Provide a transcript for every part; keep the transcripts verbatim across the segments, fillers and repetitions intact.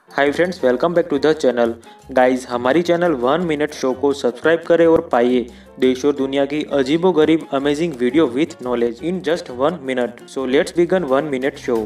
Hi friends, welcome back to the channel. Guys, हमारी चैनल one minute show को subscribe करें और पाइए देश और दुनिया की अजीबोगरीब amazing video with knowledge in just one minute. So let's begin one minute show.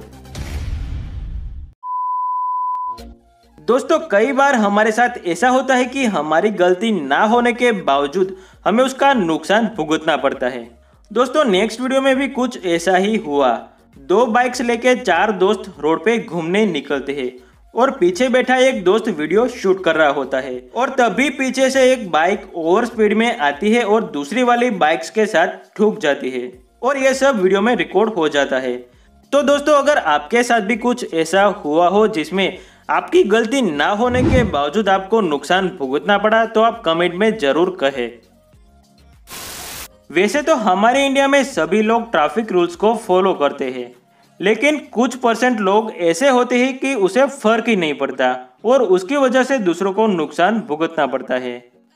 दोस्तों, कई बार हमारे साथ ऐसा होता है कि हमारी गलती ना होने के बावजूद हमें उसका नुकसान भुगतना पड़ता है। दोस्तों, नेक्स्ट वीडियो में भी कुछ ऐसा ही हुआ। दो बाइक्स लेके चार दोस्त रोड पे घूमने निकलते हैं और पीछे बैठा एक दोस्त वीडियो शूट कर रहा होता है और तभी पीछे से एक बाइक ओवर स्पीड में आती है और दूसरी वाली बाइक्स के साथ ठुक जाती है और यह सब वीडियो में रिकॉर्ड हो जाता है। तो दोस्तों, अगर आपके साथ भी कुछ ऐसा हुआ हो जिसमें आपकी गलती ना होने के बावजूद आपको नुकसान भुगतना पड़ा, तो आप कमेंट में जरूर कहें। वैसे तो हमारे इंडिया में सभी लोग ट्रैफिक रूल्स को फॉलो करते हैं, लेकिन कुछ परसेंट लोग ऐसे होते हैं कि उसे फर्क ही नहीं पड़ता और उसकी वजह से दूसरों को नुकसान भुगतना पड़ता है।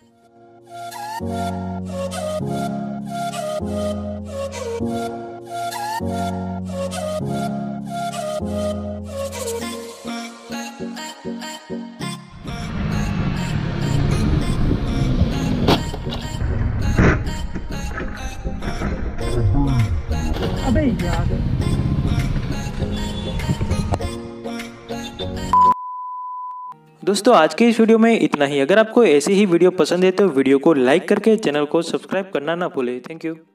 अबे यार, दोस्तों, आज के इस वीडियो में इतना ही। अगर आपको ऐसी ही वीडियो पसंद है तो वीडियो को लाइक करके चैनल को सब्सक्राइब करना ना भूलें। Thank you.